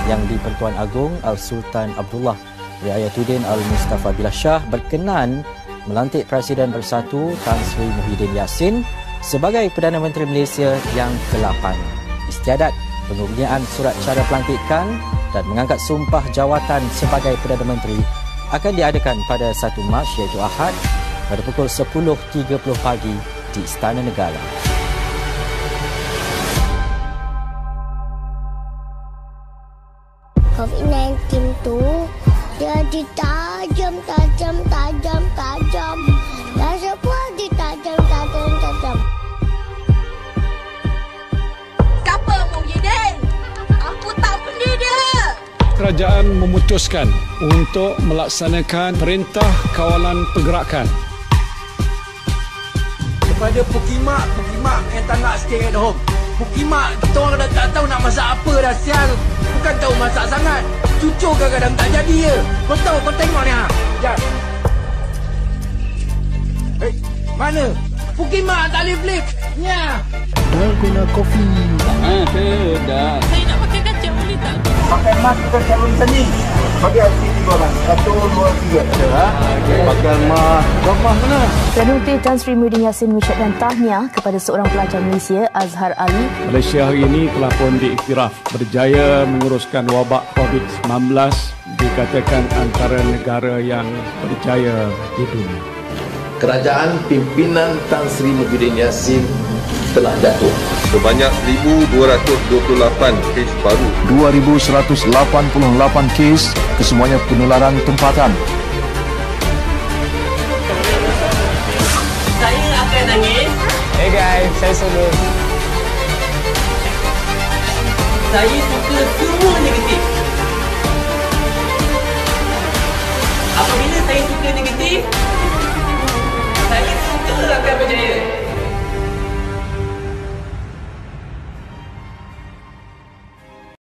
Yang di-Pertuan Agong Al-Sultan Abdullah Riayatuddin Al-Mustafa Billah Shah berkenan melantik Presiden Bersatu Tan Sri Muhyiddin Yassin sebagai Perdana Menteri Malaysia yang ke-8. Istiadat pengurniaan surat cara pelantikan dan mengangkat sumpah jawatan sebagai Perdana Menteri akan diadakan pada 1 Mac iaitu Ahad pada pukul 10.30 pagi di Istana Negara. COVID-19 tu jadi tajam. Dan semua tajam. Siapa Muhyiddin? Aku tak beli dia. Kerajaan memutuskan untuk melaksanakan perintah kawalan pergerakan. Kepada Pukimak yang tak nak stay at home. Pukimak, kita orang dah tak tahu nak masak apa dah, sial. Bukan tahu masak sangat. Cucur kadang-kadang tak jadi je. Kau tahu, kau tengok ni ha. Sekejap. Mana? Pukimak tak lift. Ya. Dah guna kopi. Dah. Saya nak pakai kacang boleh tak? Pakai mask kita selalu macam ni. Bagi hati 3 orang. 1, 2, 3. Ada ha? Okay. Pakai mask. Kau mask mana? Perdana Menteri Tan Sri Muhyiddin Yassin mengucapkan tahniah kepada seorang pelajar Malaysia, Azhar Ali. Malaysia hari ini telah pun diiktiraf berjaya menguruskan wabak COVID-19, dikatakan antara negara yang berjaya di dunia. Kerajaan pimpinan Tan Sri Muhyiddin Yassin telah jatuh. Sebanyak 1,228 kes baru. 2,188 kes, kesemuanya penularan tempatan. Saya akan nangis. Hey guys, saya Sulu. Saya suka semua negatif. Apabila saya suka negatif, saya suka akan berjaya.